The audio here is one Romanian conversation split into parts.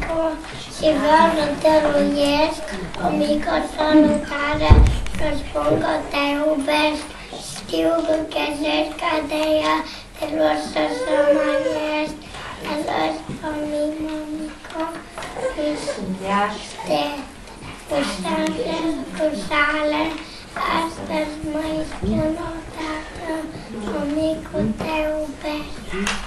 mămico, și vreau să dăruiesc o mică salutare, să spun că te iubesc, știu că găsesc adeia, te rog să mai ești, te lăs mămico, cu sale, astăzi mai spun o dată, mămico, te iubesc.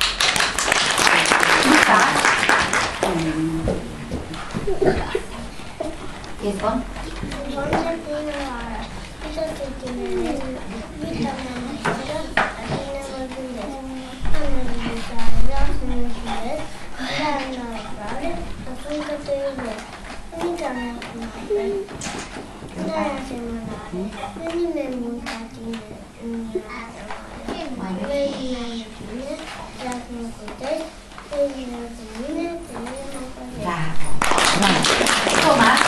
Ești bun? Bun de prima oară, să te tineresc, vită mea mășură, la tine mă gândesc. Am iubitoare, vreau să mă iubesc, dar în afară, spun că te iubesc. Mica mea cunoaște, dar asemănare, de nimeni mult ca tine în viața mare. Vrei bine de tine, dacă mă putești, vrei bine de mine, pe mine mă părești. Thomas?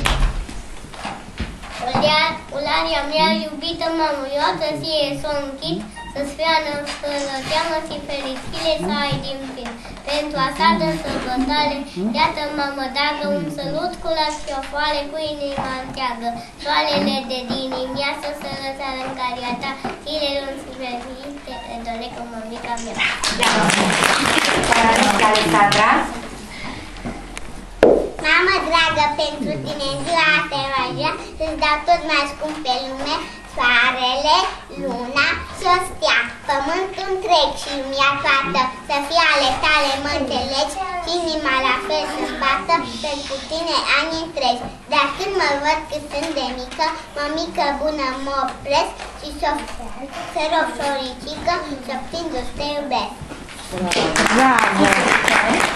Ularia mea iubită mamă, eu să fie s-o închid, să-ți fie fără teamă și fericire să ai din plin. Pentru asta dă sărbătoare, iată mamă, dacă un sălut cu la șofoare, cu inima întreagă. Soarele de din imiasă să răsară în caria ta, tirelul și fericite, le doresc cu mămica mea. Alexandra? Mamă dragă, pentru tine ziua asta mai vrea să-ți dau tot mai scump pe lume, soarele, luna și o stea, pământul întreg și lumea toată, să fie ale tale, mă înțelegi, și inima la fel să-mi bată pentru tine ani întregi. Dar când mă văd cât sunt de mică, mămică bună mă opresc și să rog soricică să prind să te iubesc. Bravo!